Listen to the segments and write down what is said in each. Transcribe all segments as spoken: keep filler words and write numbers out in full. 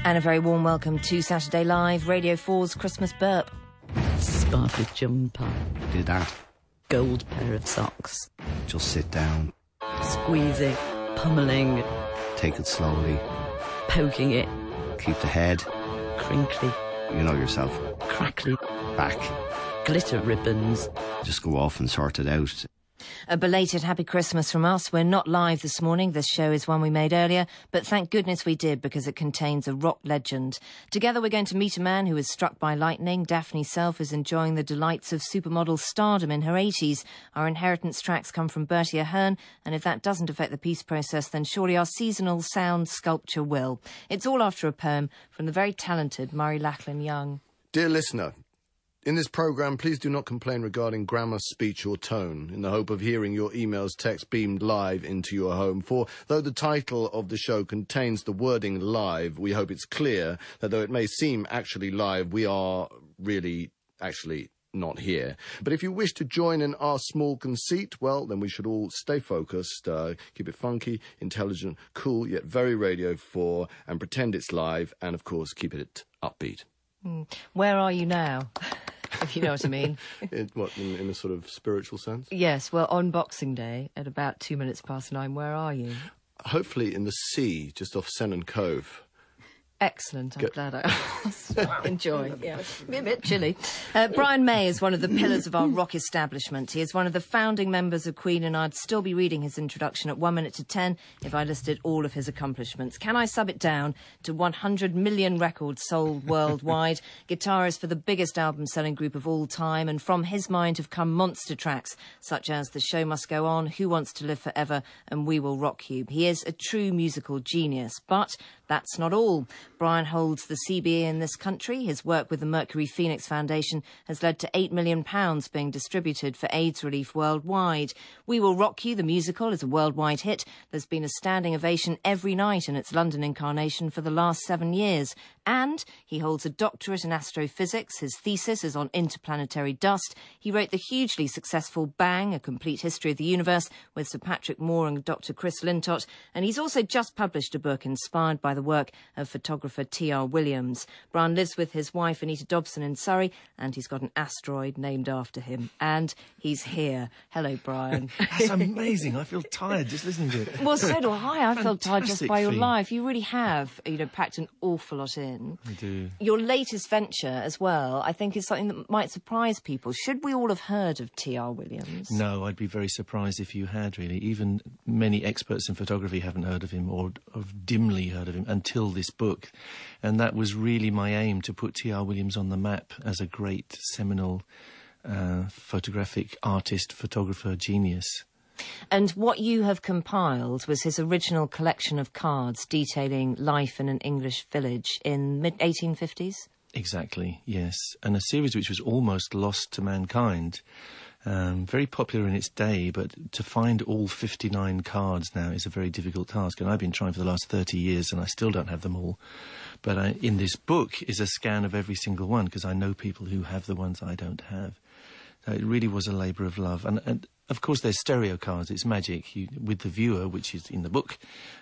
And a very warm welcome to Saturday Live, Radio four's Christmas burp. Sparkly jumper. Do that. Gold pair of socks. Just sit down. Squeezing. Pummeling. Take it slowly. Poking it. Keep the head. Crinkly. You know yourself. Crackly. Back. Glitter ribbons. Just go off and sort it out. A belated happy Christmas from us. We're not live this morning. This show is one we made earlier, but thank goodness we did because it contains a rock legend. Together we're going to meet a man who was struck by lightning. Daphne Self is enjoying the delights of supermodel stardom in her eighties. Our inheritance tracks come from Bertie Ahern, and if that doesn't affect the peace process, then surely our seasonal sound sculpture will. It's all after a poem from the very talented Murray Lachlan Young. Dear listener, in this programme, please do not complain regarding grammar, speech or tone, in the hope of hearing your emails text beamed live into your home. For though the title of the show contains the wording live, we hope it's clear that though it may seem actually live, we are really actually not here. But if you wish to join in our small conceit, well, then we should all stay focused, uh, keep it funky, intelligent, cool, yet very Radio four, and pretend it's live, and of course keep it upbeat. Mm. Where are you now? If you know what I mean. in, what, in, in a sort of spiritual sense? Yes, well, on Boxing Day, at about two minutes past nine, where are you? Hopefully in the sea, just off Sennan Cove. Excellent, I'm Good. glad I asked. Enjoy. Yeah, be a bit chilly. Uh, Brian May is one of the pillars of our rock establishment. He is one of the founding members of Queen, and I'd still be reading his introduction at one minute to ten if I listed all of his accomplishments. Can I sub it down to one hundred million records sold worldwide? Guitarist for the biggest album-selling group of all time, and from his mind have come monster tracks such as The Show Must Go On, Who Wants to Live Forever, and We Will Rock You. He is a true musical genius, but that's not all. Brian holds the C B E in this country. His work with the Mercury Phoenix Foundation has led to eight million pounds being distributed for AIDS relief worldwide. We Will Rock You, the musical, is a worldwide hit. There's been a standing ovation every night in its London incarnation for the last seven years. And he holds a doctorate in astrophysics. His thesis is on interplanetary dust. He wrote the hugely successful Bang, A Complete History of the Universe, with Sir Patrick Moore and Doctor Chris Lintott. And he's also just published a book inspired by the work of photographer T R Williams. Brian lives with his wife Anita Dobson in Surrey, and he's got an asteroid named after him. And he's here. Hello, Brian. That's amazing. I feel tired just listening to it. Well, so do I. I felt tired just Fantastic by your theme. life. You really have, you know, packed an awful lot in. I do. Your latest venture as well, I think, is something that might surprise people. Should we all have heard of T R Williams? No, I'd be very surprised if you had, really. Even many experts in photography haven't heard of him or have dimly heard of him until this book. And that was really my aim, to put T R Williams on the map as a great seminal uh, photographic artist, photographer, genius. And what you have compiled was his original collection of cards detailing life in an English village in mid eighteen fifties? Exactly, yes. And a series which was almost lost to mankind. Um, very popular in its day, but to find all fifty-nine cards now is a very difficult task. And I've been trying for the last thirty years and I still don't have them all. But I, in this book is a scan of every single one, because I know people who have the ones I don't have. So it really was a labour of love. And, and of course there's stereo cards, it's magic. You, with the viewer, which is in the book,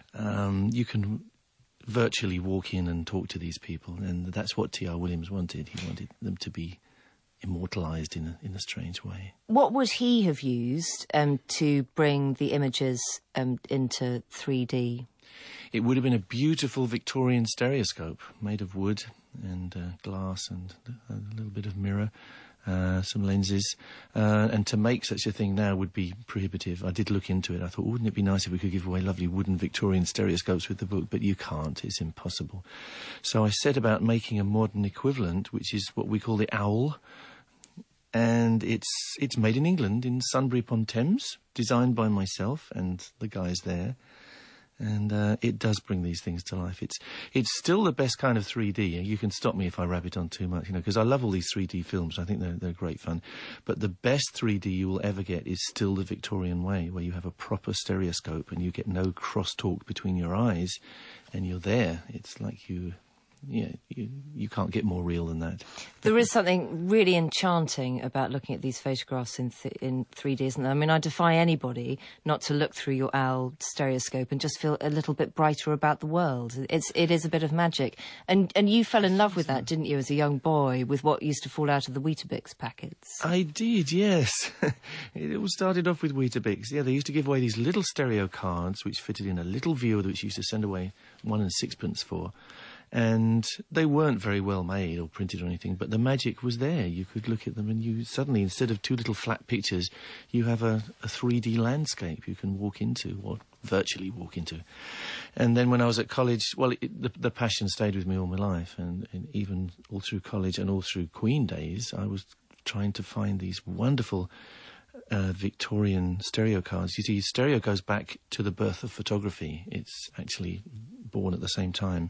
um, you can virtually walk in and talk to these people. And that's what T R Williams wanted. He wanted them to be immortalised in a, in a strange way. What would he have used um, to bring the images um, into three D? It would have been a beautiful Victorian stereoscope made of wood and uh, glass and a little bit of mirror, uh, some lenses. Uh, and to make such a thing now would be prohibitive. I did look into it. I thought, wouldn't it be nice if we could give away lovely wooden Victorian stereoscopes with the book? But you can't. It's impossible. So I set about making a modern equivalent, which is what we call the owl. And it's it's made in England, in Sunbury-upon-Thames, designed by myself and the guys there. And uh, it does bring these things to life. It's it's still the best kind of three D. You can stop me if I rabbit on too much, you know, because I love all these three D films. I think they're, they're great fun. But the best three D you will ever get is still the Victorian way, where you have a proper stereoscope and you get no crosstalk between your eyes and you're there. It's like you... yeah, you, you can't get more real than that. There is something really enchanting about looking at these photographs in th in three D, isn't there? I mean, I defy anybody not to look through your owl stereoscope and just feel a little bit brighter about the world. It's it is a bit of magic, and and you fell in love with that, didn't you, as a young boy, with what used to fall out of the Weetabix packets? I did, yes. It all started off with Weetabix. Yeah, they used to give away these little stereo cards which fitted in a little viewer which you used to send away one and sixpence for. And they weren't very well made or printed or anything, but the magic was there. You could look at them and you suddenly, instead of two little flat pictures, you have a, a three D landscape you can walk into, or virtually walk into. And then when I was at college, well, it, the, the passion stayed with me all my life, and, and even all through college and all through Queen days, I was trying to find these wonderful uh, Victorian stereo cards. You see, stereo goes back to the birth of photography. It's actually born at the same time.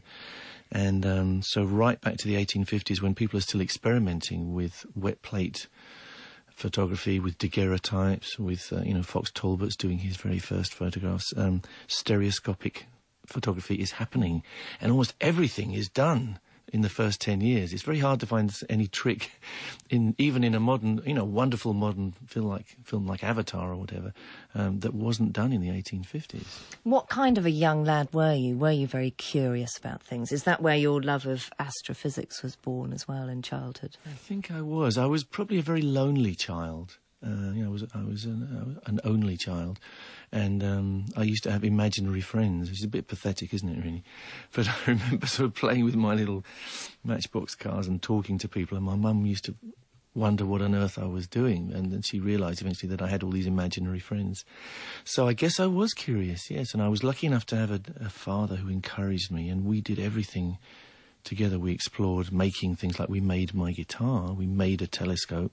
And um, so right back to the eighteen fifties, when people are still experimenting with wet plate photography, with daguerreotypes, with, uh, you know, Fox Talbot's doing his very first photographs, um, stereoscopic photography is happening. And almost everything is done in the first ten years. It's very hard to find any trick, in even in a modern, you know, wonderful modern film like film like Avatar or whatever, um, that wasn't done in the eighteen fifties. What kind of a young lad were you? Were you very curious about things? Is that where your love of astrophysics was born as well in childhood? I think I was. I was probably a very lonely child. Uh, you know, I was I was an, an only child, and um, I used to have imaginary friends, which is a bit pathetic, isn't it, really? But I remember sort of playing with my little Matchbox cars and talking to people, and my mum used to wonder what on earth I was doing, and then she realised eventually that I had all these imaginary friends. So I guess I was curious, yes, and I was lucky enough to have a, a father who encouraged me, and we did everything together. We explored making things, like we made my guitar, we made a telescope.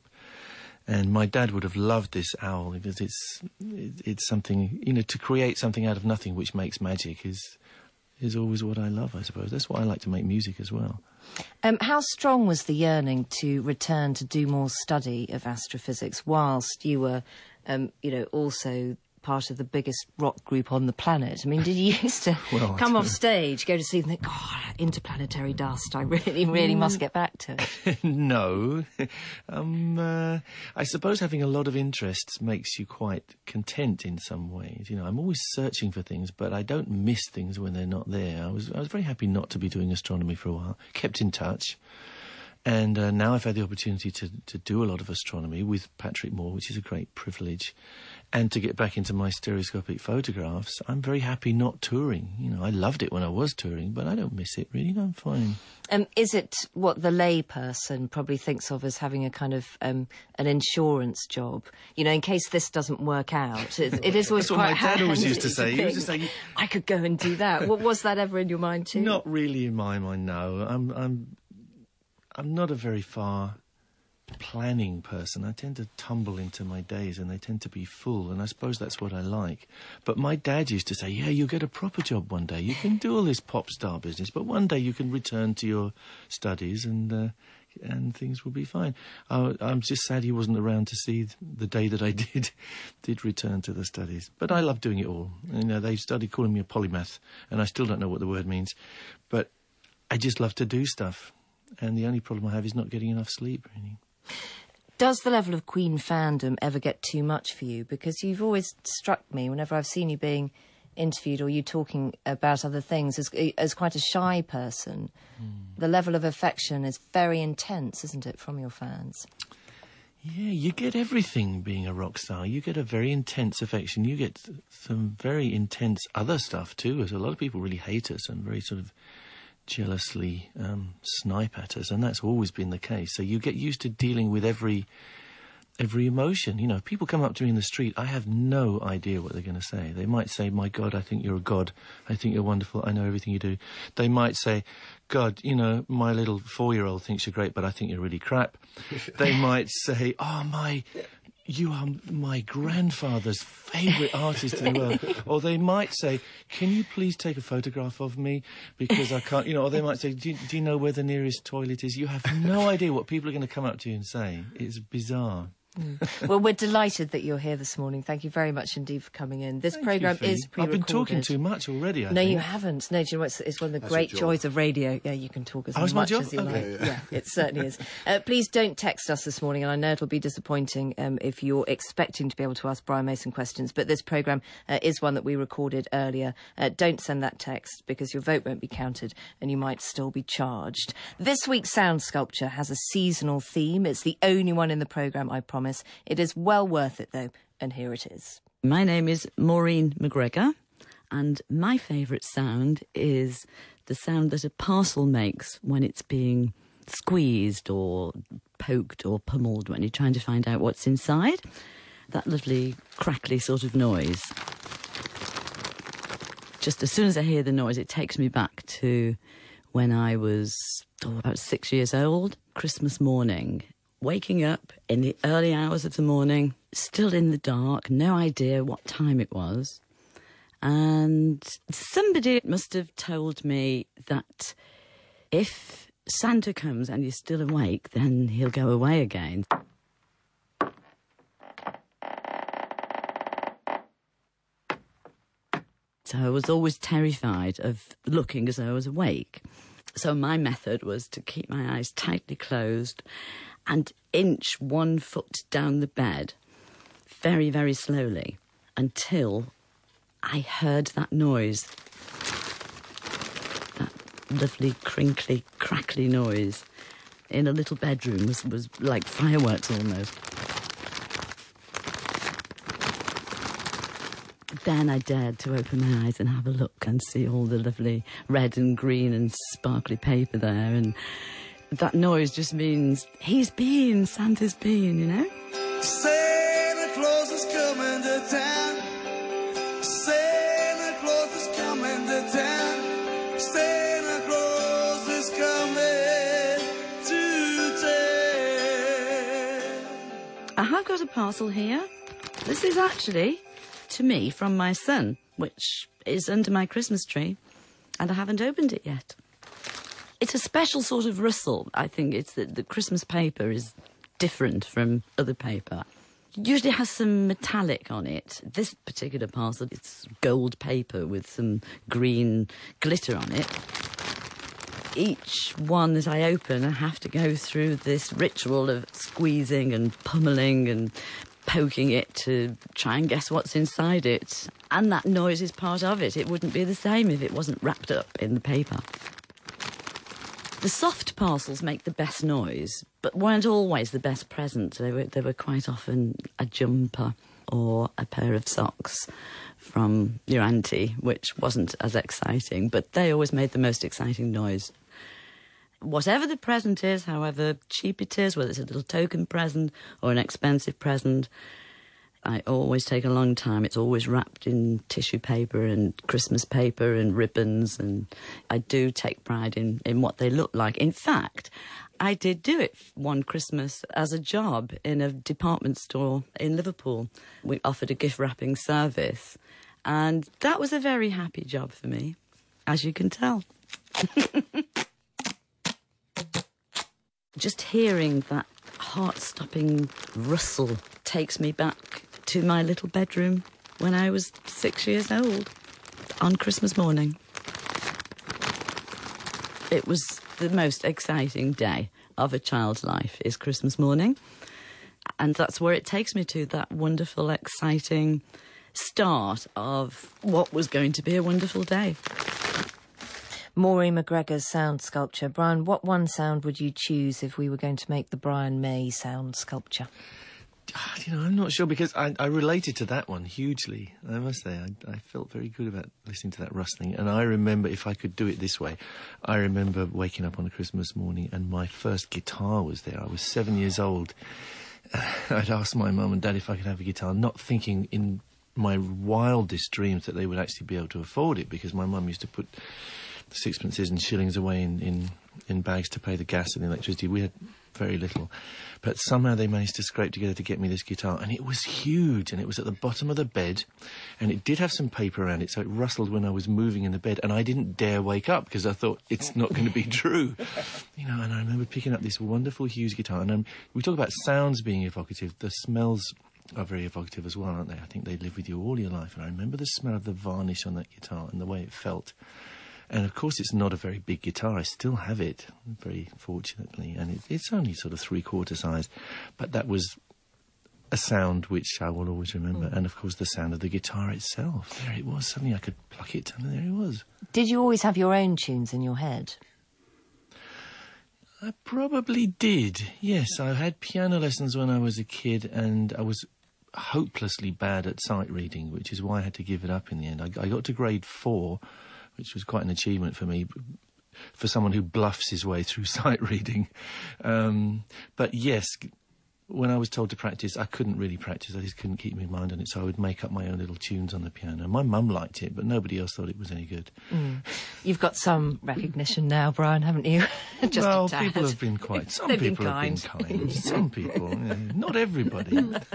And my dad would have loved this owl, because it's it, it's something, you know, to create something out of nothing which makes magic is is always what I love, I suppose. That's why I like to make music as well. Um, how strong was the yearning to return to do more study of astrophysics whilst you were, um, you know, also part of the biggest rock group on the planet? I mean, did you used to well, come off stage, go to see them and think, God, interplanetary dust, I really, really must get back to it? No. um, uh, I suppose having a lot of interests makes you quite content in some ways. You know, I'm always searching for things, but I don't miss things when they're not there. I was, I was very happy not to be doing astronomy for a while, kept in touch. And uh, now I've had the opportunity to, to do a lot of astronomy with Patrick Moore, which is a great privilege. And to get back into my stereoscopic photographs, I'm very happy not touring. You know, I loved it when I was touring, but I don't miss it, really. No, I'm fine. Um, is it what the lay person probably thinks of as having a kind of um, an insurance job? You know, in case this doesn't work out. It, it is always That's quite what my dad always handy used to say. He think, used to say, I could go and do that. What was that ever in your mind too? Not really in my mind, no. I'm, I'm, I'm not a very far planning person. I tend to tumble into my days and they tend to be full, and I suppose that's what I like. But my dad used to say, yeah, you'll get a proper job one day. You can do all this pop star business, but one day you can return to your studies and uh, and things will be fine. I, I'm just sad he wasn't around to see the day that I did did return to the studies. But I love doing it all. You know, they started calling me a polymath, and I still don't know what the word means. But I just love to do stuff. And the only problem I have is not getting enough sleep, really. Does the level of Queen fandom ever get too much for you? Because you've always struck me, whenever I've seen you being interviewed or you talking about other things, as, as quite a shy person. Mm. The level of affection is very intense, isn't it, from your fans? Yeah, you get everything being a rock star. You get a very intense affection. You get some very intense other stuff too, as a lot of people really hate us and very sort of jealously um, snipe at us, and that's always been the case. So you get used to dealing with every every emotion. You know, if people come up to me in the street, I have no idea what they're going to say. They might say, my God, I think you're a god. I think you're wonderful. I know everything you do. They might say, God, you know, my little four-year-old thinks you're great, but I think you're really crap. They might say, oh, my... you are my grandfather's favourite artist in the world. Or they might say, can you please take a photograph of me because I can't, you know, or they might say, do you, do you know where the nearest toilet is? You have no idea what people are going to come up to you and say. It's bizarre. Mm. Well, we're delighted that you're here this morning. Thank you very much indeed for coming in. This Thank programme you, Fee. is pre-recorded. I've been talking too much already, I No, think. you haven't. No, do you know what? It's, it's one of the That's great your job. joys of radio. Yeah, you can talk as Oh, it's my much job? as you Okay. like. Yeah, yeah. Yeah, it certainly is. Uh, please don't text us this morning, and I know it'll be disappointing um, if you're expecting to be able to ask Brian Mason questions, but this programme uh, is one that we recorded earlier. Uh, don't send that text because your vote won't be counted and you might still be charged. This week's sound sculpture has a seasonal theme. It's the only one in the programme, I promise. It is well worth it, though, and here it is. My name is Maureen MacGregor, and my favourite sound is the sound that a parcel makes when it's being squeezed or poked or pummeled when you're trying to find out what's inside. That lovely crackly sort of noise. Just as soon as I hear the noise, it takes me back to when I was oh, about six years old, Christmas morning, waking up in the early hours of the morning, still in the dark, no idea what time it was. And somebody must have told me that if Santa comes and you're still awake, then he'll go away again. So I was always terrified of looking as though I was awake. So my method was to keep my eyes tightly closed and inch one foot down the bed very, very slowly until I heard that noise. That lovely, crinkly, crackly noise in a little bedroom was, was like fireworks almost. Then I dared to open my eyes and have a look and see all the lovely red and green and sparkly paper there. And that noise just means he's been, Santa's been, you know? Santa Claus is coming to town. Santa Claus is coming to town. Santa Claus is coming to town. I have got a parcel here. This is actually to me from my son, which is under my Christmas tree, and I haven't opened it yet. It's a special sort of rustle. I think it's that the Christmas paper is different from other paper. It usually has some metallic on it. This particular parcel, it's gold paper with some green glitter on it. Each one that I open, I have to go through this ritual of squeezing and pummeling and poking it to try and guess what's inside it. And that noise is part of it. It wouldn't be the same if it wasn't wrapped up in the paper. The soft parcels make the best noise, but weren't always the best present. They were, they were quite often a jumper or a pair of socks from your auntie, which wasn't as exciting, but they always made the most exciting noise. Whatever the present is, however cheap it is, whether it's a little token present or an expensive present, I always take a long time. It's always wrapped in tissue paper and Christmas paper and ribbons, and I do take pride in, in what they look like. In fact, I did do it one Christmas as a job in a department store in Liverpool. We offered a gift wrapping service, and that was a very happy job for me, as you can tell. Just hearing that heart-stopping rustle takes me back to my little bedroom when I was six years old on Christmas morning. It was the most exciting day of a child's life, is Christmas morning. And that's where it takes me to, that wonderful, exciting start of what was going to be a wonderful day. Maureen MacGregor's sound sculpture. Brian, what one sound would you choose if we were going to make the Brian May sound sculpture? You know, I'm not sure, because I, I related to that one hugely, I must say. I, I felt very good about listening to that rustling. And I remember, if I could do it this way, I remember waking up on a Christmas morning and my first guitar was there. I was seven years old. I'd asked my mum and dad if I could have a guitar, not thinking in my wildest dreams that they would actually be able to afford it, because my mum used to put sixpences and shillings away in, in, in bags to pay the gas and the electricity. We had very little. But somehow they managed to scrape together to get me this guitar, and it was huge, and it was at the bottom of the bed, and it did have some paper around it, so it rustled when I was moving in the bed, and I didn't dare wake up because I thought it's not going to be true. You know, and I remember picking up this wonderful huge guitar, and um, we talk about sounds being evocative. The smells are very evocative as well, aren't they? I think they live with you all your life, and I remember the smell of the varnish on that guitar and the way it felt. And, of course, it's not a very big guitar. I still have it, very fortunately. And it, it's only sort of three-quarter size. But that was a sound which I will always remember. Mm. And, of course, the sound of the guitar itself. There it was. Suddenly I could pluck it, and there it was. Did you always have your own tunes in your head? I probably did, yes. I had piano lessons when I was a kid, and I was hopelessly bad at sight reading, which is why I had to give it up in the end. I, I got to grade four, which was quite an achievement for me, for someone who bluffs his way through sight reading. Um, but yes, when I was told to practice, I couldn't really practice. I just couldn't keep my mind on it, so I would make up my own little tunes on the piano. My mum liked it, but nobody else thought it was any good. Mm. You've got some recognition now, Brian, haven't you? Just well, a tad. people have been quite... Some They've people been have kind. been kind. Some people, yeah, not everybody.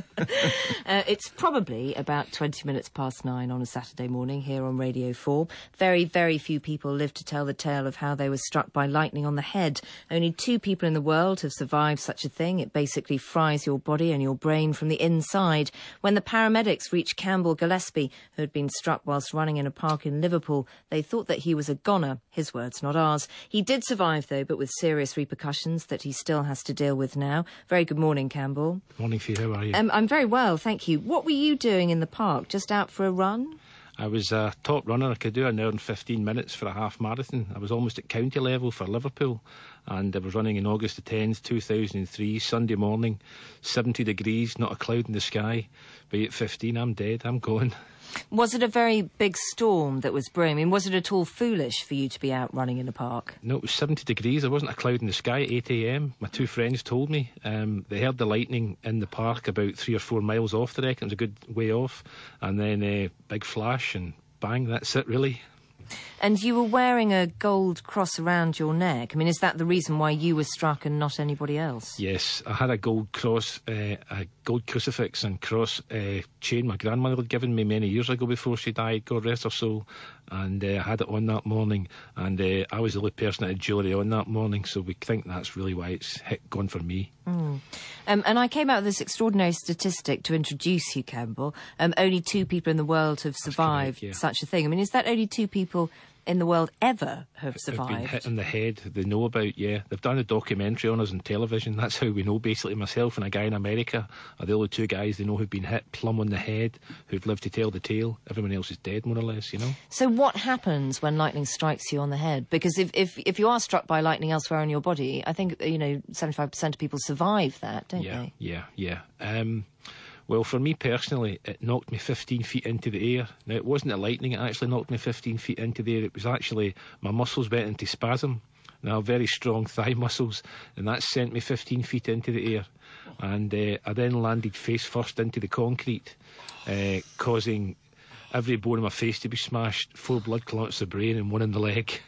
uh, it's probably about twenty minutes past nine on a Saturday morning here on Radio four. Very, very few people live to tell the tale of how they were struck by lightning on the head. Only two people in the world have survived such a thing. It basically fries your body and your brain from the inside. When the paramedics reached Campbell Gillespie, who had been struck whilst running in a park in Liverpool, they thought that he was a goner. His words, not ours. He did survive, though, but with serious repercussions that he still has to deal with now. Very good morning, Campbell. Morning, Fee. How are you? Um, I'm very well, thank you. What were you doing in the park? Just out for a run? I was a top runner. I could do an hour and fifteen minutes for a half marathon. I was almost at county level for Liverpool, and I was running in August the tenth, two thousand three, Sunday morning, seventy degrees, not a cloud in the sky. By eight fifteen, I'm dead, I'm going. Was it a very big storm that was brewing? I mean, was it at all foolish for you to be out running in a park? No, it was seventy degrees. There wasn't a cloud in the sky at eight a m. My two friends told me. Um, they heard the lightning in the park about three or four miles off the wreck. It was a good way off. And then a uh, big flash and bang, that's it, really. And you were wearing a gold cross around your neck. I mean, is that the reason why you were struck and not anybody else? Yes, I had a gold cross, uh, a gold crucifix and cross uh, chain my grandmother had given me many years ago before she died, God rest her soul. And uh, I had it on that morning, and uh, I was the only person that had jewellery on that morning, so we think that's really why it's hit, gone for me. Mm. Um, and I came out with this extraordinary statistic to introduce you, Campbell. Um, only two people in the world have survived correct, yeah. such a thing. I mean, is that only two people in the world ever have survived? Have been hit in the head, they know about, yeah. They've done a documentary on us on television. That's how we know, basically. Myself and a guy in America are the only two guys they know who've been hit plumb on the head, who've lived to tell the tale. Everyone else is dead, more or less, you know. So what happens when lightning strikes you on the head? Because if, if, if you are struck by lightning elsewhere in your body, I think, you know, seventy-five percent of people survive that, don't yeah, they? Yeah, yeah, yeah. Um... Well, for me personally, it knocked me fifteen feet into the air. Now, it wasn't the lightning, it actually knocked me fifteen feet into the air. It was actually, my muscles went into spasm. And I have very strong thigh muscles, and that sent me fifteen feet into the air. And uh, I then landed face first into the concrete, uh, causing every bone in my face to be smashed, four blood clots in the brain and one in the leg.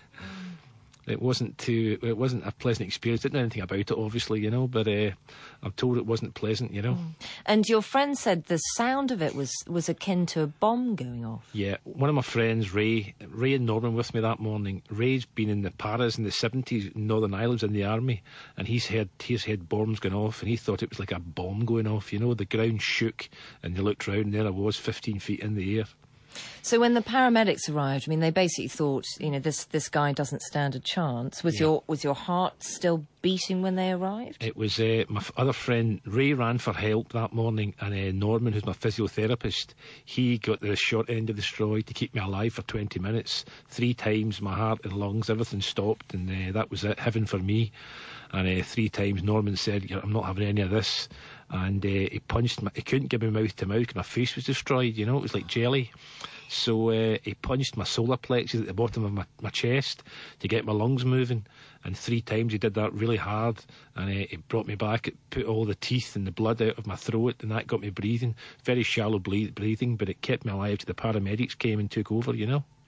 It wasn't too. It wasn't a pleasant experience. Didn't know anything about it, obviously, you know. But uh, I'm told it wasn't pleasant, you know. Mm. And your friend said the sound of it was was akin to a bomb going off. Yeah, one of my friends, Ray, Ray and Norman, with me that morning. Ray's been in the Paras in the seventies, in Northern Ireland, in the army, and he's heard he's heard bombs going off, and he thought it was like a bomb going off. You know, the ground shook, and he looked round, and there I was, fifteen feet in the air. So when the paramedics arrived, I mean, they basically thought, you know, this this guy doesn't stand a chance. Was yeah. your was your heart still beating when they arrived? It was. Uh, my f- other friend Ray ran for help that morning, and uh, Norman, who's my physiotherapist, he got the short end of the straw to keep me alive for twenty minutes. Three times, my heart and lungs, everything stopped, and uh, that was it, heaven for me. And uh, three times Norman said, "I'm not having any of this." And uh, he punched me. He couldn't give me mouth to mouth because my face was destroyed, you know, it was like jelly. So uh, he punched my solar plexus at the bottom of my, my chest to get my lungs moving. And three times he did that really hard, and uh, it brought me back. It put all the teeth and the blood out of my throat, and that got me breathing. Very shallow ble- breathing, but it kept me alive till the paramedics came and took over, you know.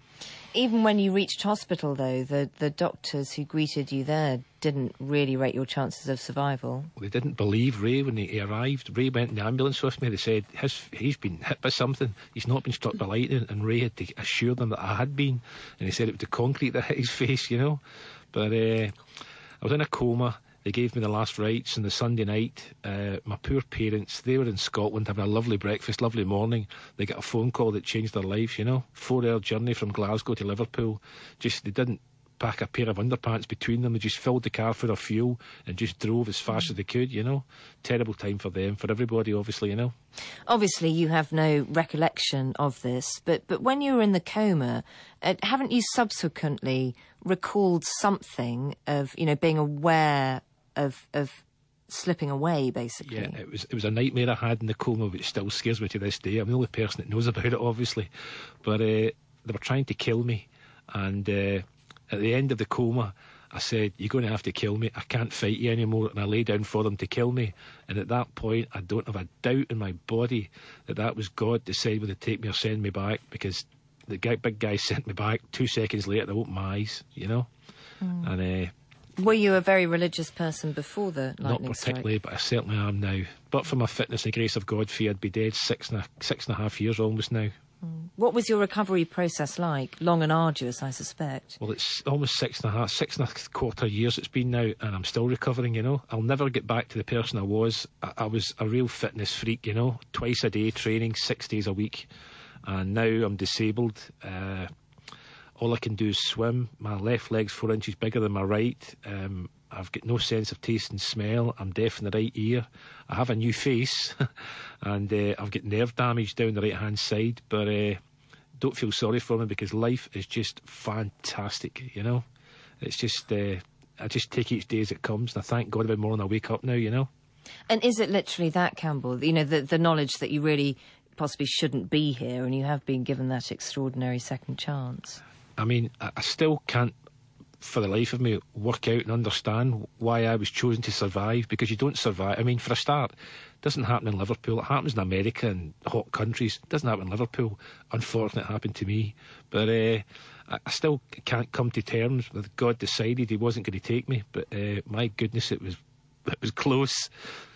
Even when you reached hospital, though, the, the doctors who greeted you there didn't really rate your chances of survival. They didn't believe Ray when he, he arrived. Ray went in the ambulance with me. They said, his, he's been hit by something. He's not been struck by lightning. And Ray had to assure them that I had been. And he said it was the concrete that hit his face, you know. But uh, I was in a coma. They gave me the last rites on the Sunday night. Uh, my poor parents, they were in Scotland having a lovely breakfast, lovely morning. They got a phone call that changed their life, you know. Four-hour journey from Glasgow to Liverpool. Just, they didn't pack a pair of underpants between them. They just filled the car full of fuel and just drove as fast as they could, you know. Terrible time for them, for everybody, obviously, you know. Obviously, you have no recollection of this, but, but when you were in the coma, uh, haven't you subsequently recalled something of, you know, being aware of of slipping away, basically? Yeah, it was it was a nightmare I had in the coma, which still scares me to this day. I'm the only person that knows about it, obviously. But uh, they were trying to kill me, and uh, at the end of the coma, I said, "You're going to have to kill me. I can't fight you anymore." And I lay down for them to kill me. And at that point, I don't have a doubt in my body that that was God deciding whether to take me or send me back, because the guy, big guy sent me back. Two seconds later, I opened my eyes, you know. Mm. And uh, were you a very religious person before the lightning Not particularly, strike? But I certainly am now. But for my fitness and grace of God fee, I'd be dead six and a, six and a half years almost now. Mm. What was your recovery process like? Long and arduous, I suspect. Well, it's almost six and a half, six and a quarter years it's been now, and I'm still recovering, you know. I'll never get back to the person I was. I, I was a real fitness freak, you know. Twice a day training, six days a week. And now I'm disabled. Uh, all I can do is swim. My left leg's four inches bigger than my right. Um, I've got no sense of taste and smell. I'm deaf in the right ear. I have a new face, and uh, I've got nerve damage down the right-hand side. But uh, don't feel sorry for me, because life is just fantastic, you know. It's just, uh, I just take each day as it comes, and I thank God every morning I wake up now, you know. And is it literally that, Campbell? You know, the, the knowledge that you really possibly shouldn't be here, and you have been given that extraordinary second chance? I mean, I, I still can't, for the life of me, work out and understand why I was chosen to survive, because you don't survive. I mean, for a start, it doesn't happen in Liverpool. It happens in America and hot countries. It doesn't happen in Liverpool. Unfortunately, it happened to me. But uh, I, I still can't come to terms with God decided he wasn't going to take me. But uh, my goodness, it was it was close.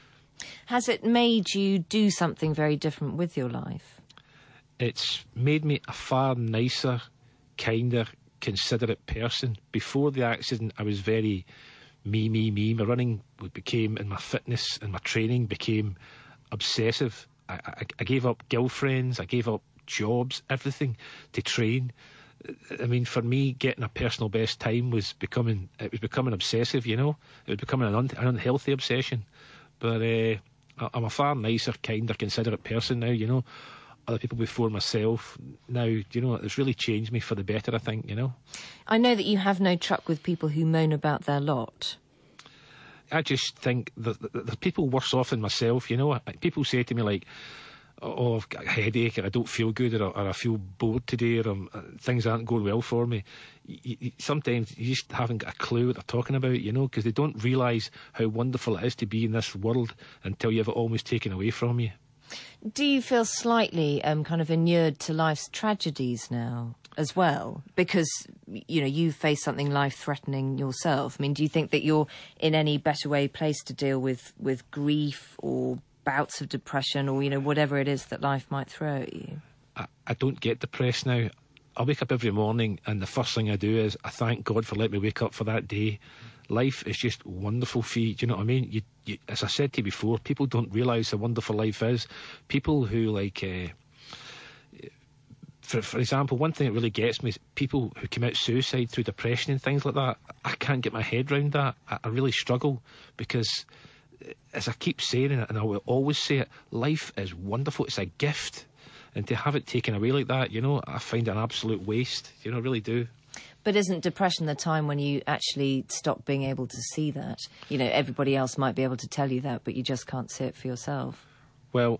Has it made you do something very different with your life? It's made me a far nicer, kinder, considerate person. Before the accident, I was very me, me, me. My running became, and my fitness and my training became obsessive. I, I, I gave up girlfriends, I gave up jobs, everything to train. I mean, for me, getting a personal best time was becoming, it was becoming obsessive, you know. It was becoming an, un, an unhealthy obsession. But uh, I'm a far nicer, kinder, considerate person now, you know. Other people before myself now, you know, it's really changed me for the better, I think, you know. I know that you have no truck with people who moan about their lot. I just think that there's people worse off than myself, you know. People say to me, like, oh, I've got a headache, or I don't feel good, or, or I feel bored today, or um, things aren't going well for me. You, you, sometimes you just haven't got a clue what they're talking about, you know, because they don't realise how wonderful it is to be in this world until you have it almost taken away from you. Do you feel slightly um, kind of inured to life's tragedies now as well? Because, you know, you face something life-threatening yourself. I mean, do you think that you're in any better way placed to deal with, with grief or bouts of depression, or, you know, whatever it is that life might throw at you? I, I don't get depressed now. I wake up every morning, and the first thing I do is I thank God for letting me wake up for that day. Life is just wonderful for you. Do you know what I mean? You, you, as I said to you before, people don't realise how wonderful life is. People who, like, uh, for, for example, one thing that really gets me is people who commit suicide through depression and things like that. I can't get my head around that. I, I really struggle, because, as I keep saying it, and I will always say it, life is wonderful. It's a gift. And to have it taken away like that, you know, I find it an absolute waste. You know, I really do. But isn't depression the time when you actually stop being able to see that? You know, everybody else might be able to tell you that, but you just can't see it for yourself. Well,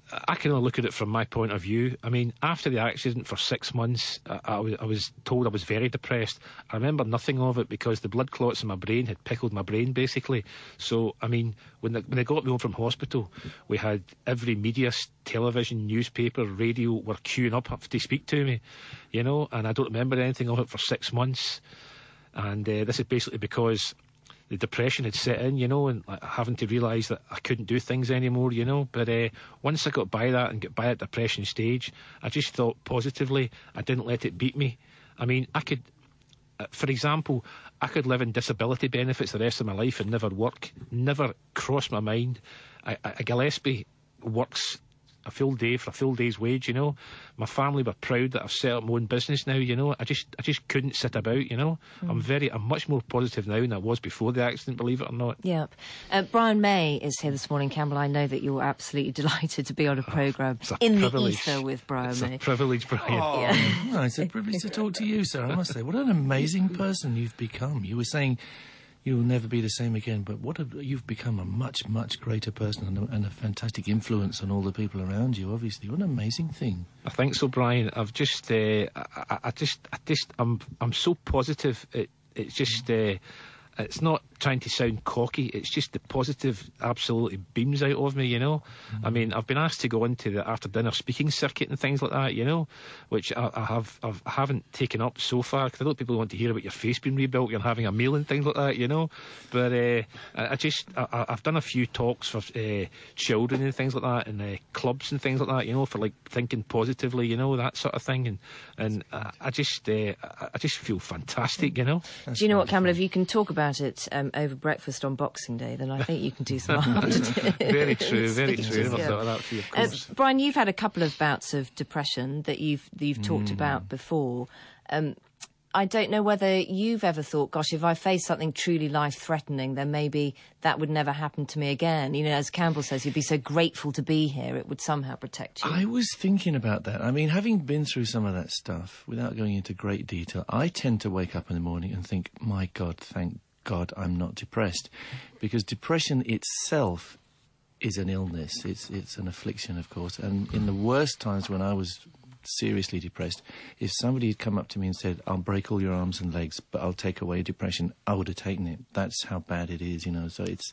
I can only look at it from my point of view. I mean, after the accident for six months, I, I, was, I was told I was very depressed. I remember nothing of it because the blood clots in my brain had pickled my brain, basically. So, I mean, when they, when they got me home from hospital, we had every media, television, newspaper, radio were queuing up to speak to me, you know, and I don't remember anything of it for six months. And uh, this is basically because the depression had set in, you know, and like, having to realise that I couldn't do things anymore, you know. But uh, once I got by that and got by that depression stage, I just thought positively. I didn't let it beat me. I mean, I could, uh, for example, I could live in disability benefits the rest of my life and never work. Never crossed my mind. I, I, a Gillespie works a full day for a full day's wage, you know. My family were proud that I've set up my own business now, you know. I just I just couldn't sit about, you know. Mm. I'm very I'm much more positive now than I was before the accident, believe it or not. Yep. Uh, Brian May is here this morning, Campbell. I know that you're absolutely delighted to be on a programme oh, in privilege. the ether with Brian it's May. It's a privilege, Brian. Oh, yeah. no, it's a privilege to talk to you, sir, I must say. What an amazing person you've become. You were saying you'll never be the same again, but what a, you've become a much, much greater person and a, and a fantastic influence on all the people around you, obviously. What an amazing thing. I think so, Brian. I've just, uh, I, I just, I just, I'm, I'm so positive. It, it's just, uh, it's not trying to sound cocky. It's just the positive absolutely beams out of me, you know. Mm-hmm. I mean, I've been asked to go into the after dinner speaking circuit and things like that, you know, which I, I have, I've, I haven't taken up so far because I know people want to hear about your face being rebuilt, you're having a meal and things like that, you know. But uh, I, I just, I, I've done a few talks for uh, children and things like that, and uh, clubs and things like that, you know, for like thinking positively, you know, that sort of thing. And and I, I just, uh, I just feel fantastic, you know. That's Do you know what, Campbell? If you can talk about it um, over breakfast on Boxing Day, then I think you can do some after dinner. Very true, very true. Never Yeah. thought of that for you, of course. Uh, Brian, you've had a couple of bouts of depression that you've you've talked Mm. about before. Um, I don't know whether you've ever thought, gosh, if I face something truly life-threatening, then maybe that would never happen to me again. You know, as Campbell says, you'd be so grateful to be here, it would somehow protect you. I was thinking about that. I mean, having been through some of that stuff, without going into great detail, I tend to wake up in the morning and think, my God, thank God I'm not depressed. Because depression itself is an illness. It's, it's an affliction, of course. And in the worst times when I was seriously depressed, if somebody had come up to me and said, I'll break all your arms and legs, but I'll take away depression, I would have taken it. That's how bad it is, you know. So it's,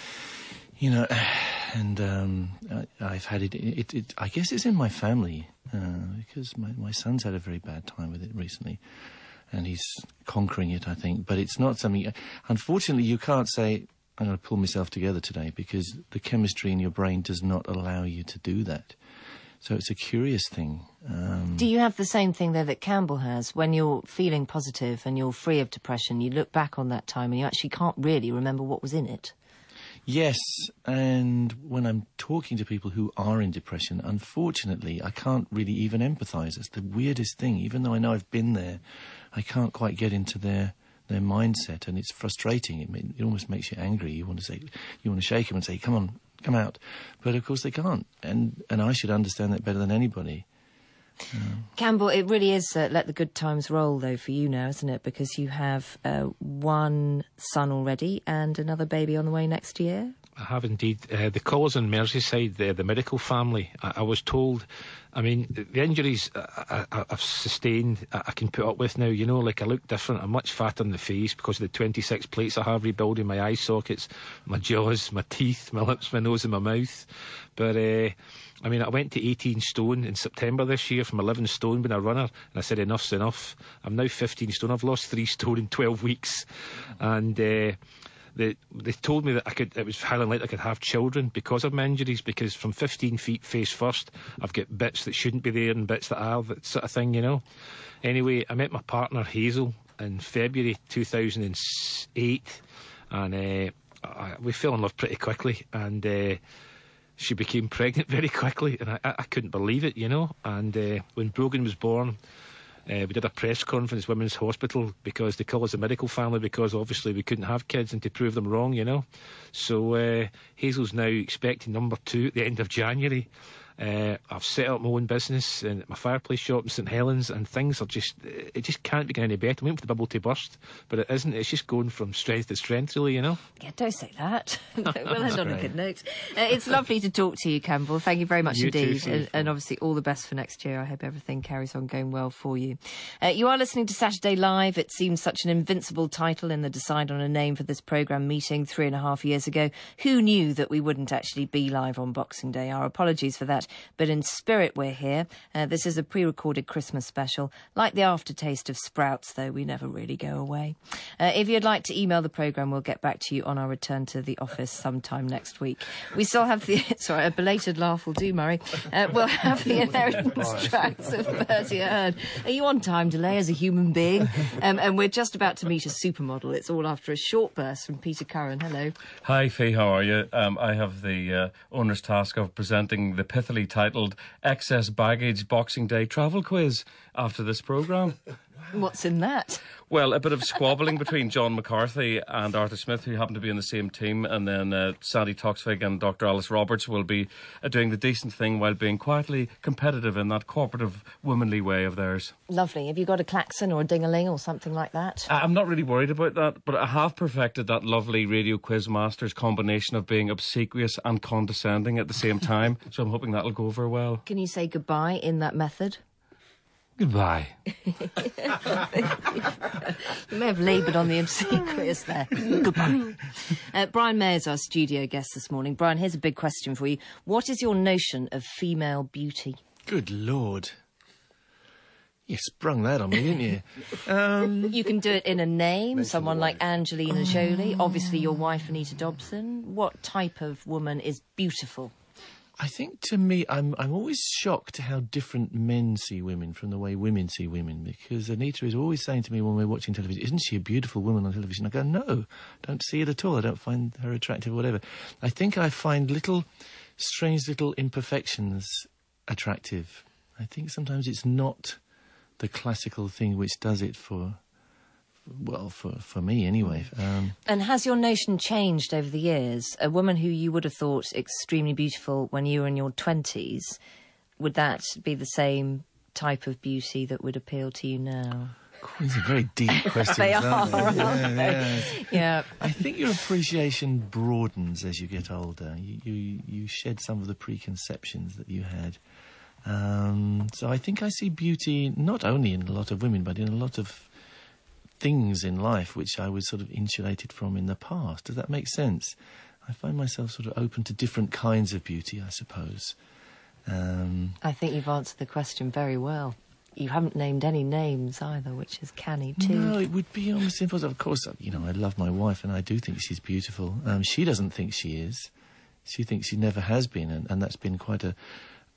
you know, and um, I, I've had it, it, it, I guess it's in my family, uh, because my, my son's had a very bad time with it recently, and he's conquering it, I think. But it's not something, unfortunately, you can't say, I'm going to pull myself together today, because the chemistry in your brain does not allow you to do that. So it's a curious thing. Um, Do you have the same thing, though, that Campbell has? When you're feeling positive and you're free of depression, you look back on that time and you actually can't really remember what was in it. Yes, and when I'm talking to people who are in depression, unfortunately, I can't really even empathise. It's the weirdest thing. Even though I know I've been there, I can't quite get into their their mindset, and it's frustrating. It, it almost makes you angry. You want to say, you want to shake them and say, come on, come out. But of course they can't, and and I should understand that better than anybody. Um, Campbell, it really is uh, let the good times roll, though, for you now, isn't it? Because you have uh, one son already and another baby on the way next year. I have indeed. Uh, the callers in Merseyside, the, the medical family, I, I was told, I mean, the injuries I, I, I've sustained, I, I can put up with now, you know, like I look different, I'm much fatter in the face because of the twenty-six plates I have rebuilding, my eye sockets, my jaws, my teeth, my lips, my nose and my mouth. But, uh, I mean, I went to eighteen stone in September this year from eleven stone being a runner, and I said enough's enough. I'm now fifteen stone, I've lost three stone in twelve weeks, and uh, They, they told me that I could. It was highly likely I could have children because of my injuries, because from fifteen feet face first, I've got bits that shouldn't be there and bits that are, that sort of thing, you know. Anyway, I met my partner Hazel in February two thousand eight, and uh, I, we fell in love pretty quickly, and uh, she became pregnant very quickly, and I, I couldn't believe it, you know. And uh, when Brogan was born, Uh, we did a press conference, Women's Hospital, because they call us a medical family, because obviously we couldn't have kids, and to prove them wrong, you know. So uh, Hazel's now expecting number two at the end of January, Uh, I've set up my own business and my fireplace shop in St Helens, and things are just, it just can't be getting any better. I'm waiting for the bubble to burst, but it isn't. It's just going from strength to strength, really, you know. Yeah, don't say that. We'll end on a good note. Uh, it's lovely to talk to you, Campbell. Thank you very much You indeed. too, and, and obviously all the best for next year. I hope everything carries on going well for you. Uh, you are listening to Saturday Live. It seems such an invincible title in the Decide on a Name for this programme meeting three and a half years ago. Who knew that we wouldn't actually be live on Boxing Day? Our apologies for that. But in spirit, we're here. Uh, this is a pre-recorded Christmas special. Like the aftertaste of Sprouts, though, we never really go away. Uh, if you'd like to email the programme, we'll get back to you on our return to the office sometime next week. We still have the... Sorry, a belated laugh will do, Murray. Uh, we'll have the inheritance tracks of Bertie Ahern. Are you on time delay as a human being? Um, and we're just about to meet a supermodel. It's all after a short burst from Peter Curran. Hello. Hi, Fee, how are you? Um, I have the uh, owner's task of presenting the pithily titled Excess Baggage Boxing Day Travel Quiz after this programme. What's in that? Well, a bit of squabbling between John McCarthy and Arthur Smith, who happen to be in the same team, and then uh, Sandy Toxvig and Doctor Alice Roberts will be uh, doing the decent thing while being quietly competitive in that cooperative, womanly way of theirs. Lovely. Have you got a klaxon or a ding-a-ling or something like that? I'm not really worried about that, but I have perfected that lovely radio quiz master's combination of being obsequious and condescending at the same time, so I'm hoping that'll go over well. Can you say goodbye in that method? Goodbye. You may have laboured on the obsequious there. Goodbye. Uh, Brian May is our studio guest this morning. Brian, here's a big question for you. What is your notion of female beauty? Good Lord. You sprung that on me, didn't you? Um, you can do it in a name, someone like Angelina Jolie, obviously your wife Anita Dobson. What type of woman is beautiful? I think to me, I'm I'm always shocked how different men see women from the way women see women, because Anita is always saying to me when we're watching television, isn't she a beautiful woman on television? I go, no, don't see it at all. I don't find her attractive or whatever. I think I find little, strange little imperfections attractive. I think sometimes it's not the classical thing which does it for... Well, for, for me, anyway. Um, and has your notion changed over the years? A woman who you would have thought extremely beautiful when you were in your twenties, would that be the same type of beauty that would appeal to you now? These are very deep questions, they are, aren't they? aren't Yeah, they? yeah. Yeah. I think your appreciation broadens as you get older. You, you, you shed some of the preconceptions that you had. Um, so I think I see beauty not only in a lot of women, but in a lot of things in life which I was sort of insulated from in the past. Does that make sense? I find myself sort of open to different kinds of beauty, I suppose. Um, I think you've answered the question very well. You haven't named any names either, which is canny too. No, it would be almost impossible. Of course, you know, I love my wife and I do think she's beautiful. Um, she doesn't think she is. She thinks she never has been, and, and that's been quite a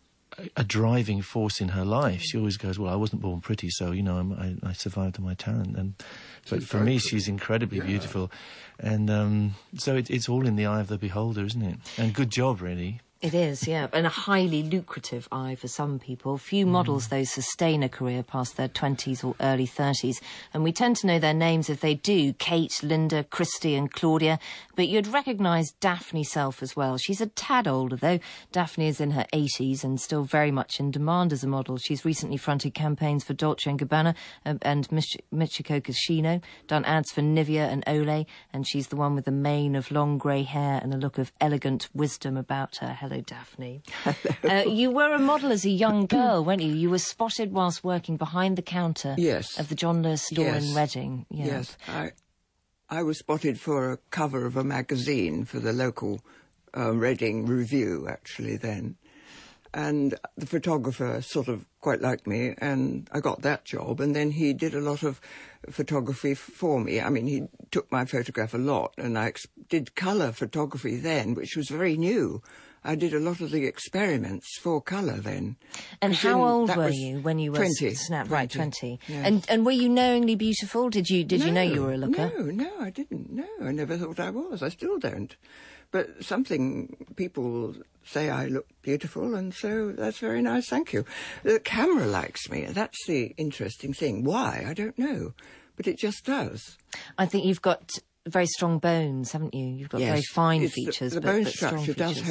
a driving force in her life. She always goes, well, I wasn't born pretty, so, you know, I'm, I, I survived on my talent. And But for me, she's incredibly beautiful. And um, so it, it's all in the eye of the beholder, isn't it? And good job, really. It is, yeah, and a highly lucrative eye for some people. Few models, though, sustain a career past their twenties or early thirties, and we tend to know their names if they do. Kate, Linda, Christy and Claudia, but you'd recognise Daphne Self as well. She's a tad older, though. Daphne is in her eighties and still very much in demand as a model. She's recently fronted campaigns for Dolce and Gabbana um, and Mich- Michiko Kishino, done ads for Nivea and Olay, and she's the one with the mane of long grey hair and a look of elegant wisdom about her. Hello, Daphne. Hello. Uh, you were a model as a young girl, weren't you? You were spotted whilst working behind the counter yes. of the John Lewis store yes. in Reading. Yeah. Yes, I, I was spotted for a cover of a magazine for the local uh, Reading Review, actually, then. And the photographer sort of quite liked me, and I got that job. And then he did a lot of photography for me. I mean, he took my photograph a lot, and I ex- did colour photography then, which was very new. I did a lot of the experiments for colour then. And how in, old were you when you were twenty. Snap? Right, twenty. Yes. And and were you knowingly beautiful? Did you did no, you know you were a looker? No, no, I didn't. No, I never thought I was. I still don't. But something people say I look beautiful, and so that's very nice. Thank you. The camera likes me. That's the interesting thing. Why? I don't know, but it just does. I think you've got very strong bones, haven't you? You've got yes. very fine it's features. The, the but, bone but structure strong does features. help.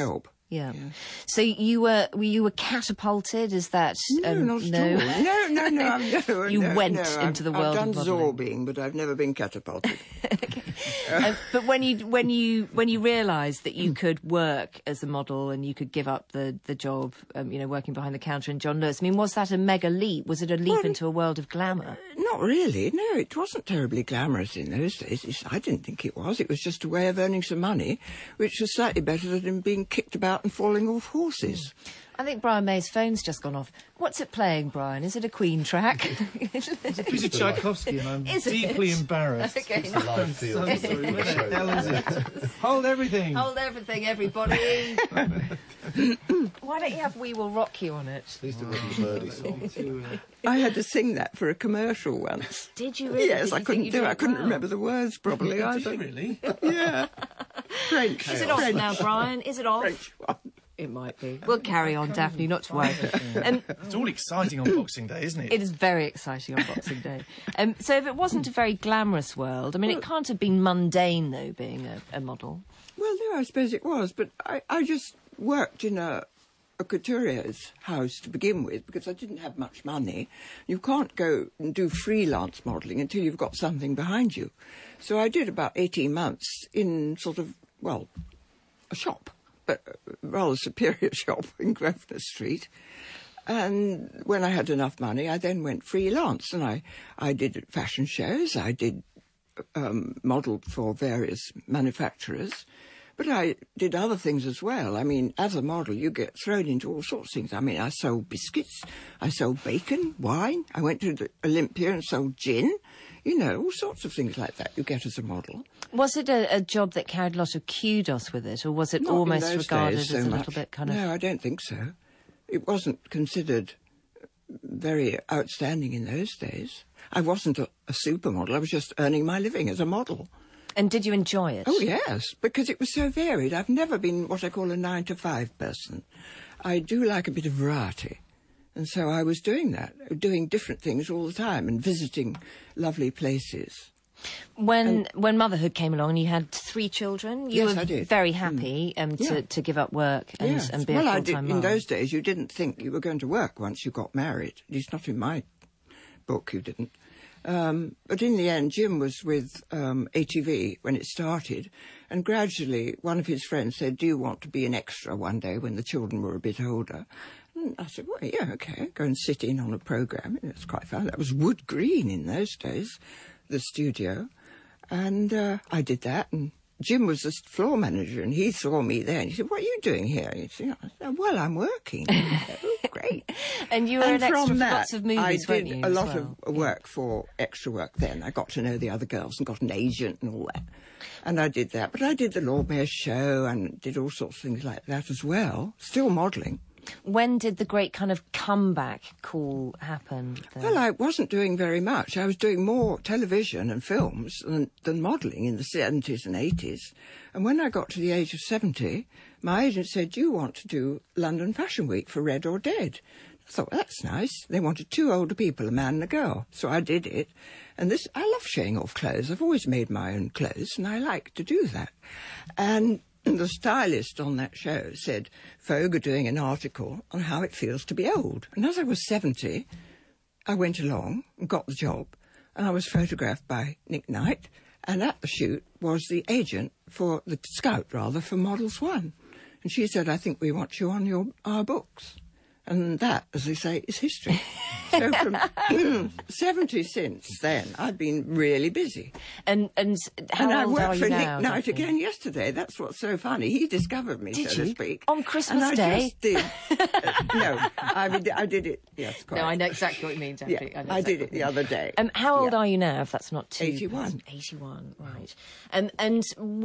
Yeah. Yeah. So you were were you were catapulted? Is that No, um, not at no? all. No, no, no. I'm, no You no, went no, into I've, the world I've of done modelling. zorbing, but I've never been catapulted. Um, but when you when you when you realised that you could work as a model and you could give up the the job, um, you know, working behind the counter in John Lewis, I mean, was that a mega leap? Was it a leap Well, into a world of glamour? Not really. No, it wasn't terribly glamorous in those days. It's, I didn't think it was. It was just a way of earning some money, which was slightly better than being kicked about and falling off horses. I think Brian May's phone's just gone off. What's it playing, Brian? Is it a Queen track? It's a piece of Tchaikovsky, and I'm Is deeply it? embarrassed. Okay. It's a live field. I'm sorry, where the hell is it? Hold everything. Hold everything, everybody. Why don't you have We Will Rock You on it? At least it wasn't a birdie song. To, uh, I had to sing that for a commercial once. Did you really? Yes, Did I you think couldn't you do did it. I couldn't well? remember the words properly Did either. you really? Yeah. French. Is it off French. now, Brian? Is it off? French one. It might be. We'll carry on, Daphne, not to worry. Um, It's all exciting on Boxing Day, isn't it? it is very exciting on Boxing Day. Um, so if it wasn't a very glamorous world, I mean, it can't have been mundane, though, being a, a model. Well, no, I suppose it was, but I, I just worked in a, a couturier's house to begin with because I didn't have much money. You can't go and do freelance modelling until you've got something behind you. So I did about eighteen months in sort of, well, a shop, but a rather superior shop in Grosvenor Street. And when I had enough money, I then went freelance, and I, I did fashion shows, I did um, modelled for various manufacturers, but I did other things as well. I mean, as a model, you get thrown into all sorts of things. I mean, I sold biscuits, I sold bacon, wine, I went to the Olympia and sold gin. You know, all sorts of things like that you get as a model. Was it a, a job that carried a lot of kudos with it, or was it Not in almost those regarded days as so a much. little bit kind of... No, I don't think so. It wasn't considered very outstanding in those days. I wasn't a, a supermodel. I was just earning my living as a model. And did you enjoy it? Oh, yes, because it was so varied. I've never been what I call a nine to five person. I do like a bit of variety. And so I was doing that, doing different things all the time and visiting lovely places. When when motherhood came along and you had three children, you Yes, were I did. very happy um, to, Yeah. to give up work and, Yes. and be well, a I did. full-time In mum. those days, you didn't think you were going to work once you got married. At least not in my book, you didn't. Um, but in the end, Jim was with um, A T V when it started, and gradually one of his friends said, "Do you want to be an extra one day when the children were a bit older?" And I said, "Well, yeah, okay, go and sit in on a programme." It was quite fun. That was Wood Green in those days, the studio, and uh, I did that. And Jim was the floor manager, and he saw me there, and he said, "What are you doing here?" And he said, I said, "Well, I'm working." Oh, great. And you were And an extra from for that, lots of movies, I weren't did you, a as lot well? of work for extra work then. I got to know the other girls and got an agent and all that. And I did that. But I did the Lord Mayor's show and did all sorts of things like that as well. Still modelling. When did the great kind of comeback call happen? then? Well, I wasn't doing very much. I was doing more television and films than, than modelling in the seventies and eighties. And when I got to the age of seventy, my agent said, "Do you want to do London Fashion Week for Red or Dead?" I thought, well, that's nice. They wanted two older people, a man and a girl. So I did it. And this, I love showing off clothes. I've always made my own clothes, and I like to do that. And the stylist on that show said, "Vogue are doing an article on how it feels to be old." And as I was seventy, I went along and got the job, and I was photographed by Nick Knight, and at the shoot was the agent for, the scout rather, for Models One. And she said, "I think we want you on your our books." And that, as they say, is history. So from seventy since then, I've been really busy. And and how and I old worked are for you Nick now? Knight Daphne? again yesterday. That's what's so funny. He discovered me, Did so you? to speak. On Christmas and I Day? Just did. uh, no, I, did- I did it, yes, quite. No, I know exactly what you mean, Daphne. Yeah, know I did exactly it the other day. Um, how old Yeah. are you now, if that's not too... eighty-one. eighty-one, right. Um, and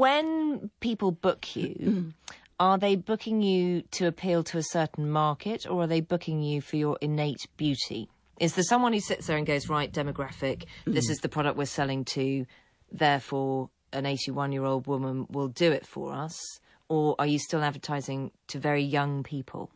when people book you, are they booking you to appeal to a certain market, or are they booking you for your innate beauty? Is there someone who sits there and goes, right, demographic, this is the product we're selling to, therefore an eighty-one-year-old woman will do it for us? Or are you still advertising to very young people?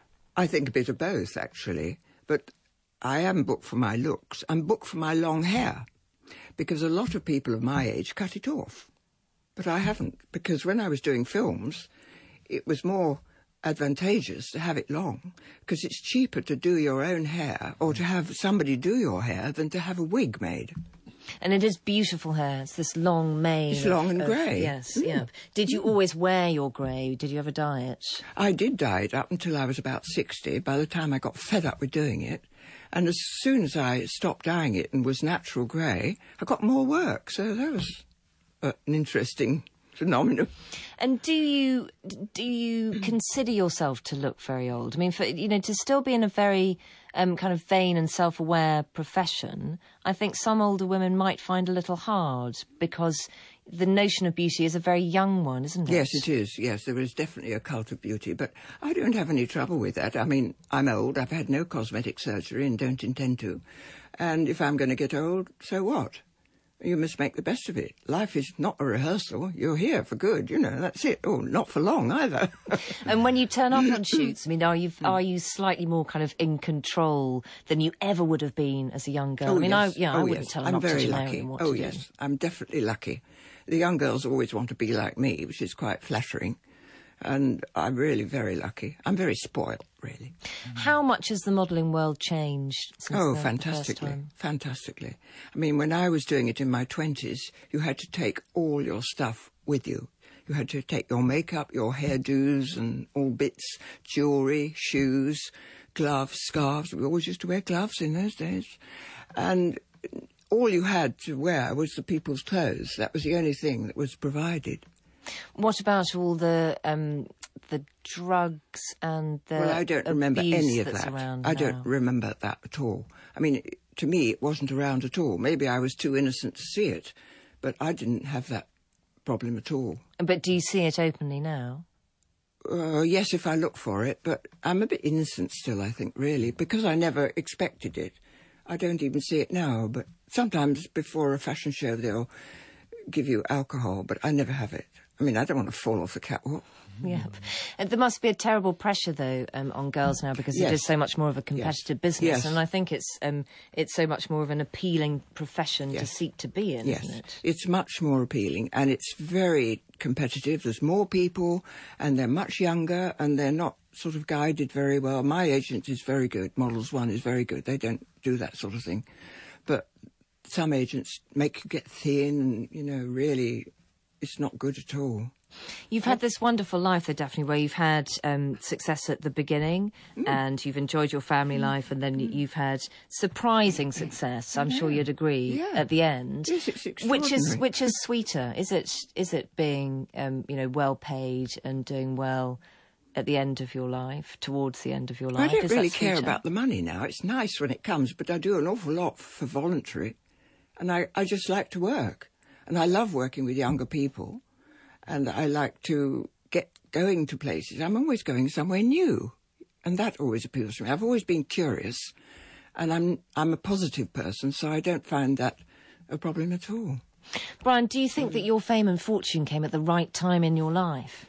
I think a bit of both, actually. But I am booked for my looks. I'm booked for my long hair, because a lot of people of my age cut it off. But I haven't, because when I was doing films, it was more advantageous to have it long, because it's cheaper to do your own hair or to have somebody do your hair than to have a wig made. And it is beautiful hair. It's this long mane. It's long and of, grey. Yes, Mm. yeah. Did you always wear your grey? Did you ever dye it? I did dye it up until I was about sixty, by the time I got fed up with doing it. And as soon as I stopped dyeing it and was natural grey, I got more work. So that was uh, an interesting phenomenon. And do you do you consider yourself to look very old? I mean, for, you know, to still be in a very um, kind of vain and self-aware profession, I think some older women might find a little hard, because the notion of beauty is a very young one, isn't it? Yes, it is. Yes, there is definitely a cult of beauty, but I don't have any trouble with that. I mean, I'm old. I've had no cosmetic surgery and don't intend to. And if I'm going to get old, so what? You must make the best of it. Life is not a rehearsal. You're here for good, you know, that's it. Oh, not for long either. And when you turn up on shoots, I mean, are you are you slightly more kind of in control than you ever would have been as a young girl? Oh, I mean, yes. I, yeah, oh, I wouldn't yes. tell an I'm very octogenarian lucky. what Oh, to yes, do. I'm definitely lucky. The young girls always want to be like me, which is quite flattering. And I'm really very lucky. I'm very spoiled, really. How much has the modelling world changed since Oh, the, fantastically, the first time? fantastically. I mean, when I was doing it in my twenties, you had to take all your stuff with you. You had to take your makeup, your hairdos and all bits, jewellery, shoes, gloves, scarves. We always used to wear gloves in those days. And all you had to wear was the people's clothes. That was the only thing that was provided. What about all the um, the drugs and the Well, I don't remember abuse any of that's that. around I now? don't remember that at all. I mean, to me, it wasn't around at all. Maybe I was too innocent to see it, but I didn't have that problem at all. But do you see it openly now? Uh, yes, if I look for it, but I'm a bit innocent still, I think, really, because I never expected it. I don't even see it now, but sometimes before a fashion show they'll give you alcohol, but I never have it. I mean, I don't want to fall off the catwalk. Yeah. And there must be a terrible pressure, though, um, on girls now, because Yes. it is so much more of a competitive business. Yes. And I think it's um, it's so much more of an appealing profession to Yes. seek to be in, Yes, isn't it? it's much more appealing, and it's very competitive. There's more people, and they're much younger, and they're not sort of guided very well. My agent is very good. Models One is very good. They don't do that sort of thing. But some agents make you get thin, and, you know, really, it's not good at all. You've had this wonderful life, though, Daphne, where you've had um, success at the beginning Mm. and you've enjoyed your family life, and then y you've had surprising success, I'm sure you'd agree, Yeah. at the end. Yes, it's Which is extraordinary. which is sweeter? Is it is it being um, you know, well paid and doing well at the end of your life, towards the end of your I life? don't Is that really care sweeter? about the money now. It's nice when it comes, but I do an awful lot for voluntary, and I, I just like to work. And I love working with younger people, and I like to get going to places. I'm always going somewhere new, and that always appeals to me. I've always been curious, and I'm I'm a positive person, so I don't find that a problem at all. Brian, do you think that your fame and fortune came at the right time in your life?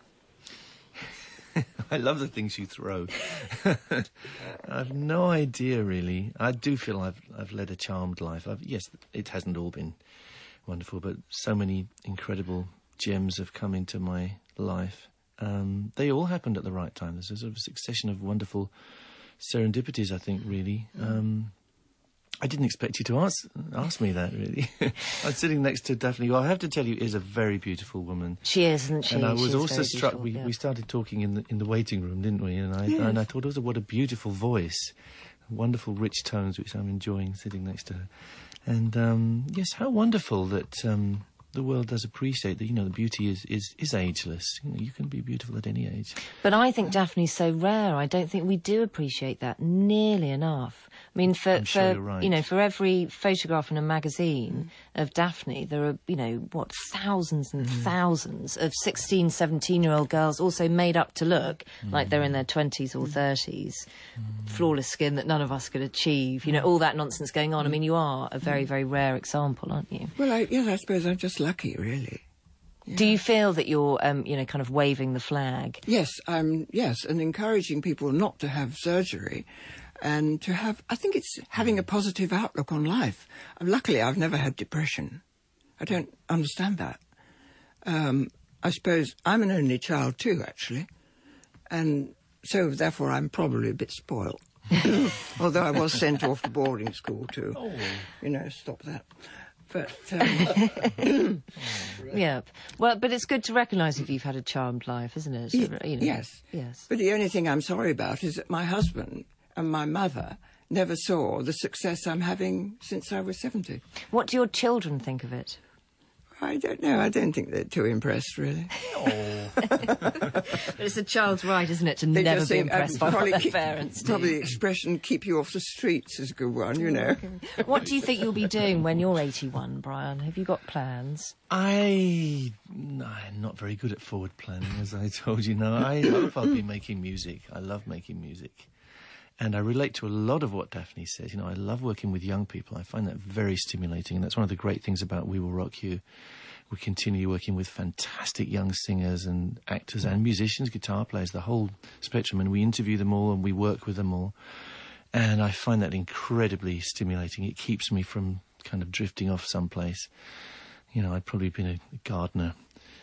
I love the things you throw. I've no idea, really. I do feel I've I've led a charmed life. I've, yes, it hasn't all been wonderful, but so many incredible gems have come into my life. Um, they all happened at the right time. There's a sort of succession of wonderful serendipities, I think, really. Um, I didn't expect you to ask ask me that, really. I'm sitting next to Daphne, who I have to tell you is a very beautiful woman. She is, isn't she? And I was She's also very struck. beautiful, We yeah. we started talking in the in the waiting room, didn't we? And I Yes. and I thought also what a beautiful voice, wonderful rich tones, which I'm enjoying sitting next to her. And um, yes, how wonderful that um, the world does appreciate that. You know, the beauty is is is ageless. You know, you can be beautiful at any age. But I think Daphne's so rare. I don't think we do appreciate that nearly enough. I mean, for, I'm sure for you're right. you know, for every photograph in a magazine of Daphne, there are, you know, what, thousands and Mm-hmm. thousands of sixteen, seventeen-year-old girls also made up to look Mm-hmm. like they're in their twenties or thirties. Flawless skin that none of us could achieve. You know, all that nonsense going on. I mean, you are a very, very rare example, aren't you? Well, I, yes, I suppose I'm just lucky, really. Do you feel that you're, um, you know, kind of waving the flag? Yes, I'm. Yes, and encouraging people not to have surgery, and to have. I think it's having a positive outlook on life. Uh, Luckily, I've never had depression. I don't understand that. Um, I suppose I'm an only child too, actually, and so therefore I'm probably a bit spoilt. Although I was sent off to boarding school too. Oh. You know, stop that. But, um... yeah. Well, but it's good to recognise if you've had a charmed life, isn't it? Y you know. Yes. Yes. But the only thing I'm sorry about is that my husband and my mother never saw the success I'm having since I was seventy. What do your children think of it? I don't know. I don't think they're too impressed, really. Oh. But it's a child's right, isn't it, to they never be think, impressed um, by what their keep, parents do. Probably the expression, keep you off the streets, is a good one, you know. What do you think you'll be doing when you're eighty-one, Brian? Have you got plans? I... No, I'm not very good at forward planning, as I told you. No, I hope I'll be making music. I love making music. And I relate to a lot of what Daphne says. You know, I love working with young people. I find that very stimulating. And that's one of the great things about We Will Rock You. We continue working with fantastic young singers and actors and musicians, guitar players, the whole spectrum. And we interview them all and we work with them all. And I find that incredibly stimulating. It keeps me from kind of drifting off someplace. You know, I'd probably been a gardener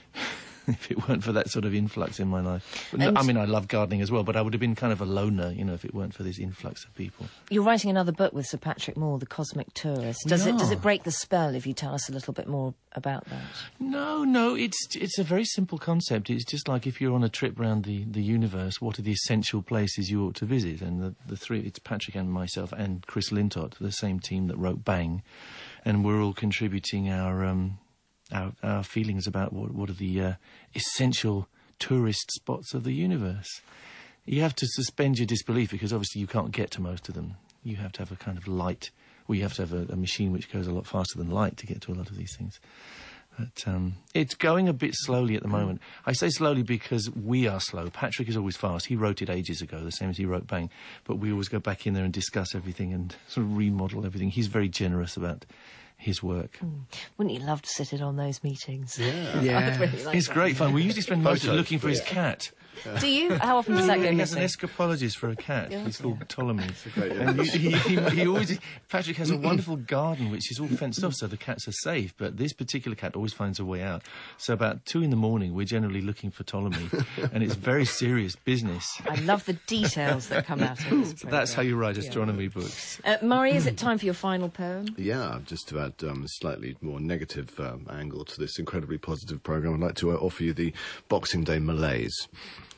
if it weren't for that sort of influx in my life. But no, I mean, I love gardening as well, but I would have been kind of a loner, you know, if it weren't for this influx of people. You're writing another book with Sir Patrick Moore, The Cosmic Tourist. Does No. it does it break the spell if you tell us a little bit more about that? No, no, it's it's a very simple concept. It's just like if you're on a trip around the, the universe, what are the essential places you ought to visit? And the, the three, it's Patrick and myself and Chris Lintott, the same team that wrote Bang, and we're all contributing our... Um, Our, our feelings about what, what are the uh, essential tourist spots of the universe. You have to suspend your disbelief because obviously you can't get to most of them. You have to have a kind of light, well, you have to have a, a machine which goes a lot faster than light to get to a lot of these things. But um, it's going a bit slowly at the moment. I say slowly because we are slow. Patrick is always fast. He wrote it ages ago, the same as he wrote Bang. But we always go back in there and discuss everything and sort of remodel everything. He's very generous about his work. Mm. Wouldn't you love to sit in on those meetings? Yeah. Yeah. Really like It's that. great fun. We usually spend most of it looking for his cat. Do you? How often does that go He has an missing? escapologist for a cat. Yeah. He's called Ptolemy. great And he, he, he, he always... Patrick has a wonderful garden which is all fenced off so the cats are safe, but this particular cat always finds a way out. So about two in the morning, we're generally looking for Ptolemy, and it's very serious business. I love the details that come out of this. So that's how you write Yeah. astronomy books. Uh, Murray, is it time for your final poem? Yeah, just to add um, a slightly more negative um, angle to this incredibly positive programme, I'd like to uh, offer you the Boxing Day malaise.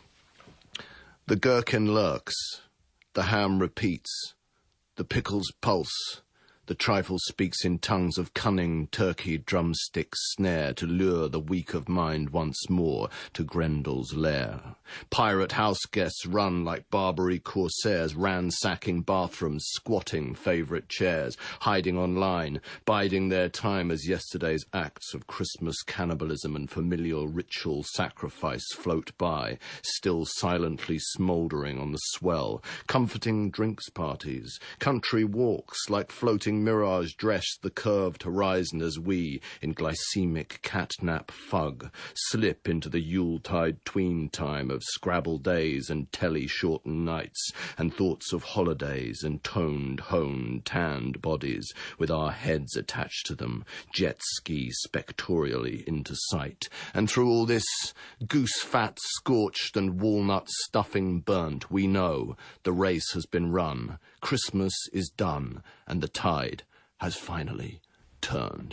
The gherkin lurks, the ham repeats, the pickles pulse, the trifle speaks in tongues of cunning turkey drumstick snare to lure the weak of mind once more to Grendel's lair. Pirate house guests run like Barbary corsairs, ransacking bathrooms, squatting favourite chairs, hiding online, biding their time as yesterday's acts of Christmas cannibalism and familial ritual sacrifice float by, still silently smouldering on the swell, comforting drinks parties, country walks like floating mirage dress the curved horizon as we, in glycemic catnap fug, slip into the Yuletide tween time of Scrabble days and telly-shortened nights, and thoughts of holidays and toned, honed, tanned bodies, with our heads attached to them, jet ski spectorially into sight. And through all this, goose fat scorched and walnut stuffing burnt, we know the race has been run, Christmas is done, and the tide has finally turned.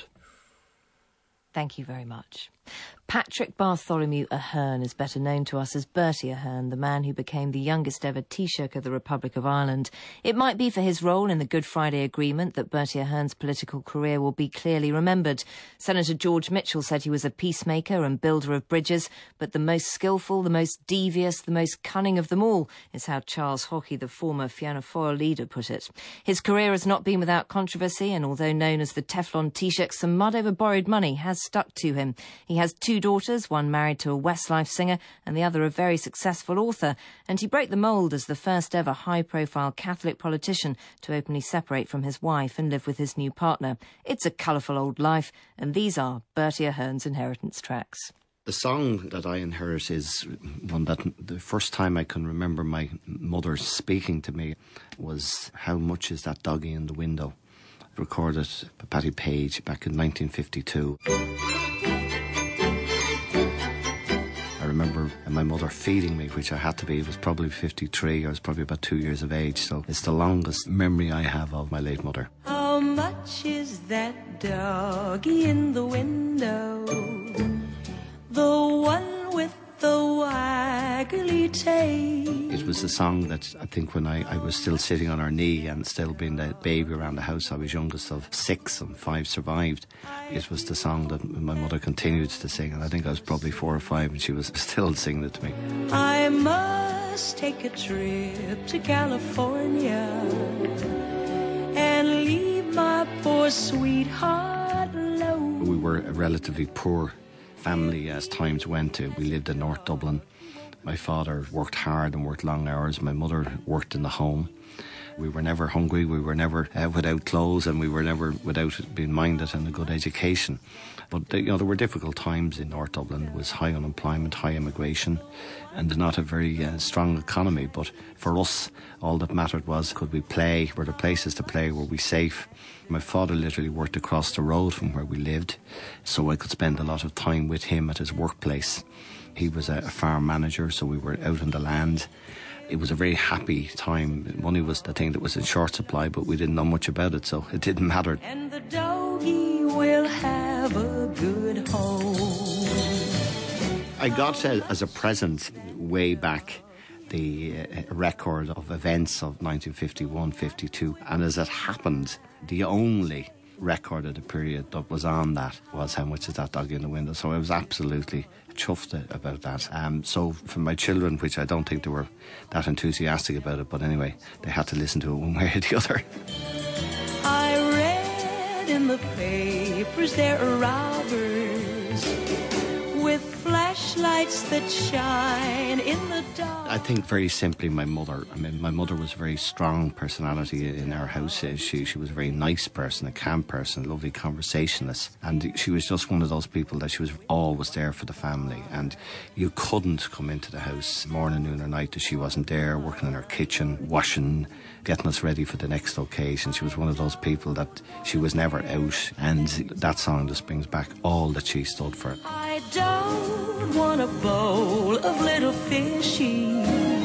Thank you very much. Patrick Bartholomew Ahern is better known to us as Bertie Ahern, the man who became the youngest ever Taoiseach of the Republic of Ireland. It might be for his role in the Good Friday Agreement that Bertie Ahern's political career will be clearly remembered. Senator George Mitchell said he was a peacemaker and builder of bridges, but the most skillful, the most devious, the most cunning of them all is how Charles Haughey, the former Fianna Fáil leader, put it. His career has not been without controversy, and although known as the Teflon Taoiseach, some mud over borrowed money has stuck to him. He has two daughters, one married to a Westlife singer and the other a very successful author, and he broke the mould as the first ever high-profile Catholic politician to openly separate from his wife and live with his new partner. It's a colourful old life, and these are Bertie Ahern's inheritance tracks. The song that I inherit is one that the first time I can remember my mother speaking to me was How Much Is That Doggy in the Window? Recorded by Patty Page back in nineteen fifty-two. I remember my mother feeding me, which I had to be. It was probably fifty-three. I was probably about two years of age. So it's the longest memory I have of my late mother. How much is that doggy in the window? The one with the waggly tail. It was a song that I think when I, I was still sitting on her knee and still being the baby around the house, I was youngest of six and five survived. It was the song that my mother continued to sing, and I think I was probably four or five and she was still singing it to me. I must take a trip to California and leave my poor sweetheart alone. We were a relatively poor family as times went. To. We lived in North Dublin. My father worked hard and worked long hours. My mother worked in the home. We were never hungry. We were never uh, without clothes, and we were never without being minded and a good education. But you know, there were difficult times in North Dublin. There was high unemployment, high immigration, and not a very uh, strong economy. But for us, all that mattered was, could we play? Were there places to play? Were we safe? My father literally worked across the road from where we lived, so I could spend a lot of time with him at his workplace. He was a, a farm manager, so we were out on the land. It was a very happy time. Money was the thing that was in short supply, but we didn't know much about it, so it didn't matter. And the doggy will have a good home. I got uh, as a present way back the uh, record of events of nineteen fifty-one fifty-two, and as it happened, the only record of the period that was on that was How Much Is That Dog in the Window. So I was absolutely chuffed about that. Um, so for my children, which I don't think they were that enthusiastic about it, but anyway, they had to listen to it one way or the other. I read in the papers there are robbers with flashlights that shine in the dark. I think very simply my mother. I mean, my mother was a very strong personality in our house. She she was a very nice person, a calm person, a lovely conversationalist. And she was just one of those people that she was always there for the family. And you couldn't come into the house morning, noon or night that she wasn't there, working in her kitchen, washing, getting us ready for the next occasion. She was one of those people that she was never out. And that song just brings back all that she stood for. I don't want a bowl of little fishies.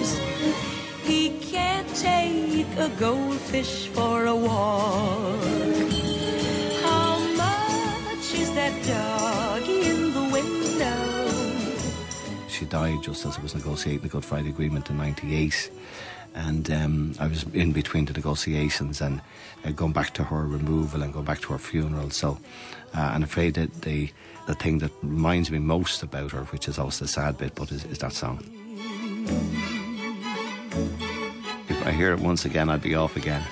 He can't take a goldfish for a walk. How much is that doggy in the window? She died just as I was negotiating the Good Friday Agreement in ninety-eight. And um, I was in between the negotiations and uh, going back to her removal and going back to her funeral. So uh, I'm afraid that the the thing that reminds me most about her, which is always the sad bit, but is, is that song. If I hear it once again, I'd be off again.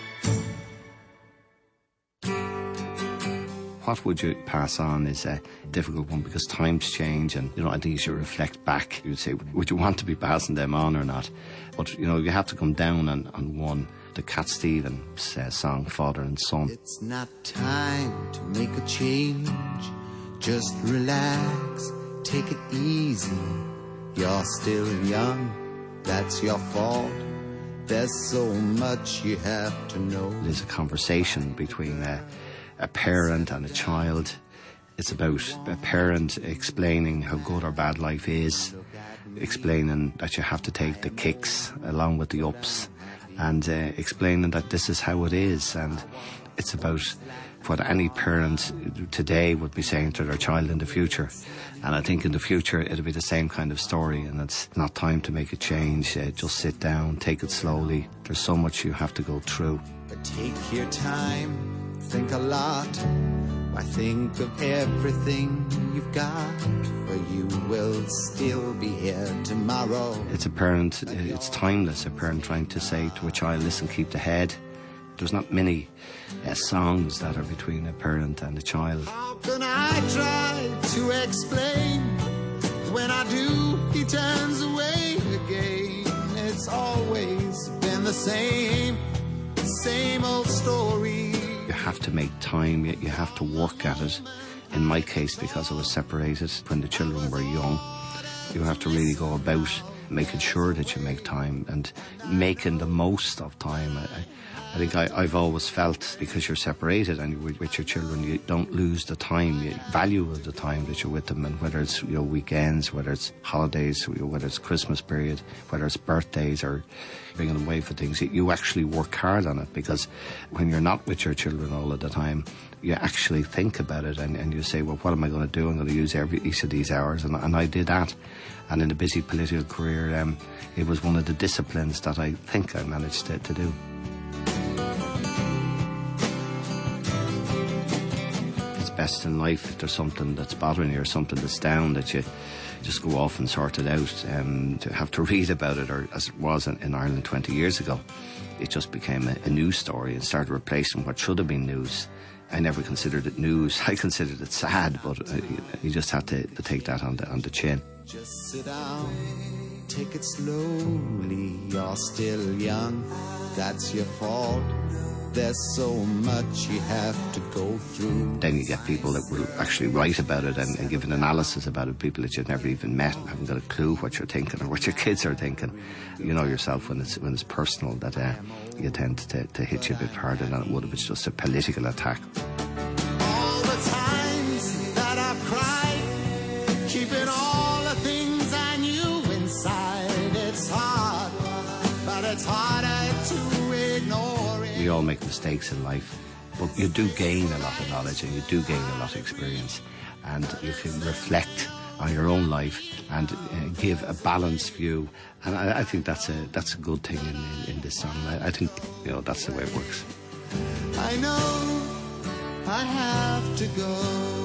What would you pass on is a difficult one, because times change, and you know, I think you should reflect back. You'd say, would you want to be passing them on or not? But you know, you have to come down on, on one. The Cat Stevens uh, song, Father and Son. It's not time to make a change. Just relax, take it easy. You're still young, that's your fault. There's so much you have to know. There's a conversation between a, a parent and a child. It's about a parent explaining how good or bad life is, explaining that you have to take the kicks along with the ups, and uh, explaining that this is how it is. And it's about what any parent today would be saying to their child in the future. And I think in the future it'll be the same kind of story, and it's not time to make a change. Uh, just sit down, take it slowly. There's so much you have to go through. But take your time, think a lot. Why think of everything you've got, for you will still be here tomorrow. It's a parent, it's timeless, a parent trying to say to a child, listen, keep the head. There's not many uh, songs that are between a parent and a child. How can I try to explain? When I do, he turns away again. It's always been the same, same old story. You have to make time, you have to work at it. In my case, because I was separated when the children were young, you have to really go about making sure that you make time and making the most of time. I, I think I, I've always felt, because you're separated and you're with, with your children, you don't lose the time, you value of the time that you're with them, and whether it's, you know, weekends, whether it's holidays, whether it's Christmas period, whether it's birthdays or bringing them away for things, you actually work hard on it, because when you're not with your children all of the time, you actually think about it and, and you say, well, what am I going to do? I'm going to use every each of these hours, and, and I did that. And in a busy political career, um, it was one of the disciplines that I think I managed to, to do. It's best in life if there's something that's bothering you or something that's down, that you just go off and sort it out. Um, to have to read about it, or as it was in, in Ireland twenty years ago, it just became a, a news story and started replacing what should have been news. I never considered it news. I considered it sad, but uh, you just had to, to take that on the, on the chin. Just sit down, take it slowly, you're still young, that's your fault. There's so much you have to go through. Then you get people that will actually write about it and, and give an analysis about it, people that you've never even met and haven't got a clue what you're thinking or what your kids are thinking. You know yourself when it's when it's personal that uh, you tend to, to hit you a bit harder than it would if it's just a political attack. All the times that I've cried, keeping all the things I knew inside. It's hard, but it's harder to ignore. We all make mistakes in life, but you do gain a lot of knowledge and you do gain a lot of experience, and you can reflect on your own life and uh, give a balanced view, and I, I think that's a that's a good thing in, in, in this song. I, I think, you know, that's the way it works. I know I have to go.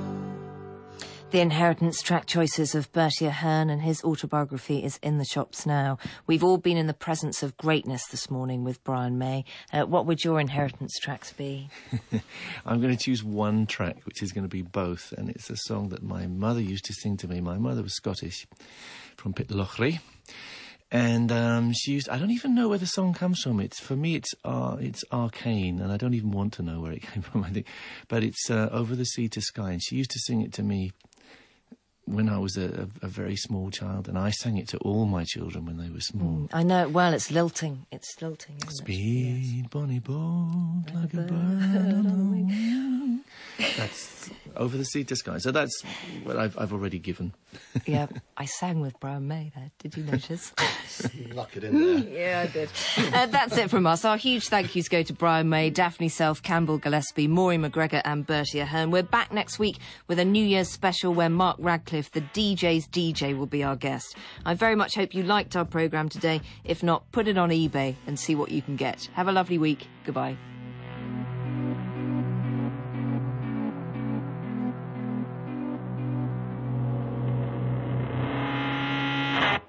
The Inheritance track choices of Bertie Ahern, and his autobiography is in the shops now. We've all been in the presence of greatness this morning with Brian May. Uh, what would your Inheritance tracks be? I'm going to choose one track, which is going to be both, and it's a song that my mother used to sing to me. My mother was Scottish, from Pitlochry. And um, she used, I don't even know where the song comes from. It's, for me, it's uh, it's arcane, and I don't even want to know where it came from, I think. But it's uh, Over the Sea to Sky, and she used to sing it to me when I was a, a, a very small child, and I sang it to all my children when they were small. Mm, I know it well. It's lilting. It's lilting, isn't Speed, it? Yes. bonny boat, like a bird on the wing. That's Over the Sea to Sky. So that's what I've, I've already given. Yeah, I sang with Brian May there. Did you notice? Lock it in there. Yeah, I did. Uh, that's it from us. Our huge thank yous go to Brian May, Daphne Self, Campbell Gillespie, Maureen MacGregor and Bertie Ahern. We're back next week with a New Year's special where Mark Radcliffe, the D J's D J, will be our guest. I very much hope you liked our programme today. If not, put it on eBay and see what you can get. Have a lovely week. Goodbye.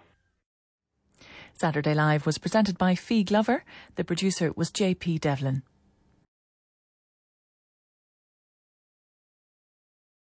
Saturday Live was presented by Fee Glover. The producer was J P Devlin.